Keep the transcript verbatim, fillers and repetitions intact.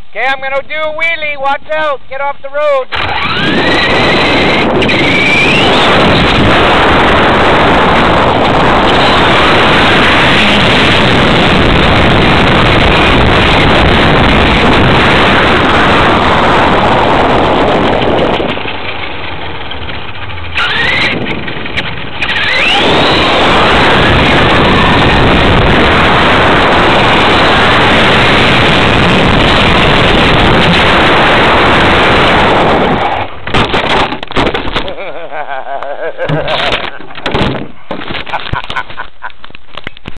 Okay, I'm going to do a wheelie. Watch out. Get off the road.